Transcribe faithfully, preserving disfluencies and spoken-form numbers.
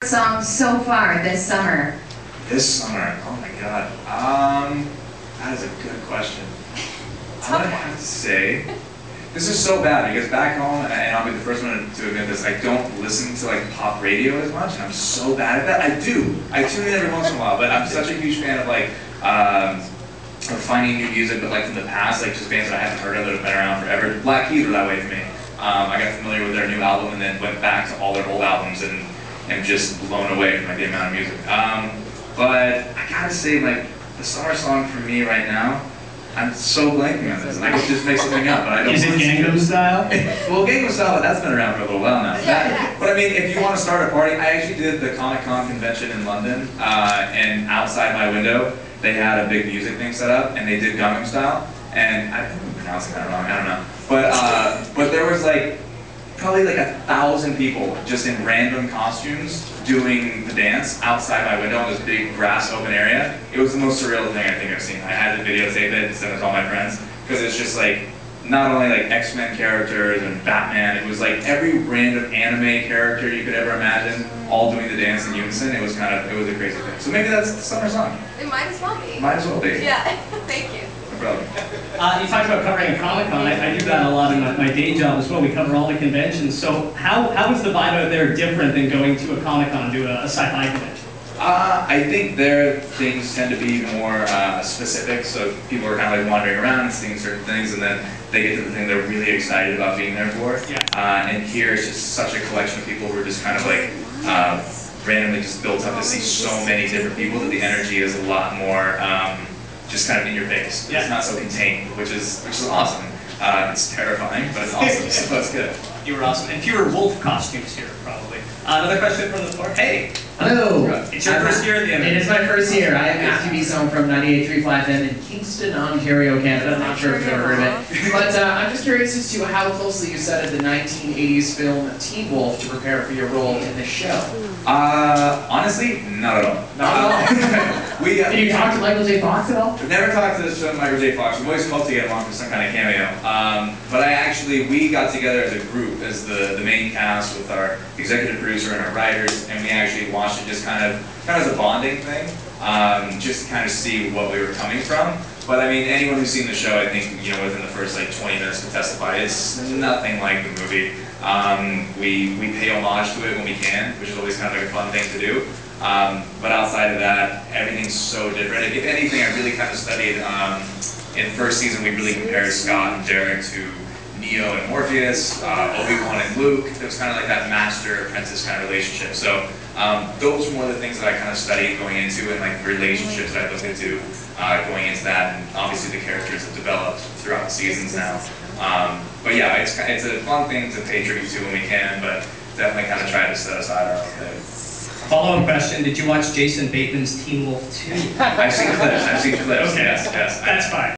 Song so far this summer? This summer, oh my god. Um, that is a good question. I'm gonna have to say, this is so bad because back home, and I'll be the first one to admit this, I don't listen to like pop radio as much, and I'm so bad at that. I do. I tune in every once in a while, but I'm such a huge fan of like um, of finding new music, but like from the past, like just bands that I haven't heard of that have been around forever. Black Keys were that way for me. Um, I got familiar with their new album and then went back to all their old albums and am just blown away from like, the amount of music. Um, but I gotta say, like the summer song for me right now, I'm so blanking on this. And I could just make something up, but I don't. Is it Gangnam Style? Well, Gangnam Style, that's been around for a little while now. That, but I mean, if you want to start a party, I actually did the Comic-Con convention in London, uh, and outside my window, they had a big music thing set up, and they did Gangnam Style, and I think I'm pronouncing that wrong. I don't know, but uh, but there was like probably like a thousand people just in random costumes doing the dance outside my window in this big grass open area. It was the most surreal thing I think I've seen. I had to videotape it and send it to all my friends because it's just like not only like X-Men characters and Batman, it was like every random anime character you could ever imagine all doing the dance in unison. It was kind of, it was a crazy thing. So maybe that's the summer song. It might as well be. Might as well be. Yeah, thank you. No problem. Uh, you talked about covering a Comic-Con. I, I do that a lot in my, my day job as well. We cover all the conventions. So how, how is the vibe out there different than going to a Comic-Con, to a, a sci-fi convention? Uh, I think their things tend to be more uh, specific, so people are kind of like wandering around and seeing certain things, and then they get to the thing they're really excited about being there for. Yeah. Uh, and here it's just such a collection of people who are just kind of like uh, randomly just built up to see so many different people that the energy is a lot more um, just kind of in your face. Yeah. It's not so contained, which is which is awesome. Uh, it's terrifying, but it's awesome, so it's good. You were awesome. And fewer wolf costumes here, probably. Uh, another question from the floor. Hey! Hello! It's your I'm first year at the M M A. It is my first year. I am Matthew Beeson from ninety-eight point three Flat F M in Kingston, Ontario, Canada. I'm not sure if you've ever heard of it. But uh, I'm just curious as to how closely you studied the nineteen eighties film Teen Wolf to prepare for your role in the show. Uh, honestly, not at all. Not at all? we, uh, Did you talk to Michael J. Fox at all? We've never talked to this Michael J. Fox. We've always hoped to get him on for some kind of cameo. Um, but I actually, we got together as a group, as the, the main cast with our executive producer and our writers, and we actually watched it just kind of, kind of as a bonding thing, um, just to kind of see what we were coming from. But I mean, anyone who's seen the show, I think, you know, within the first like twenty minutes can testify, it's nothing like the movie. Um, we, we pay homage to it when we can, which is always kind of like a fun thing to do. Um, but outside of that, everything's so different. If anything, I really kind of studied, um, in first season, we really compared Scott and Derek to Neo and Morpheus, uh, Obi-Wan and Luke. It was kind of like that master-apprentice kind of relationship. So um, those were one of the things that I kind of studied going into, and like relationships that I looked into uh, going into that. And obviously the characters have developed throughout the seasons now. Um, but yeah, it's, it's a fun thing to pay tribute to when we can, but definitely kind of try to set aside our own thing. Follow-up question, did you watch Jason Bateman's Teen Wolf two? I've seen clips, I've seen clips, Okay, yes, yes. that's fine.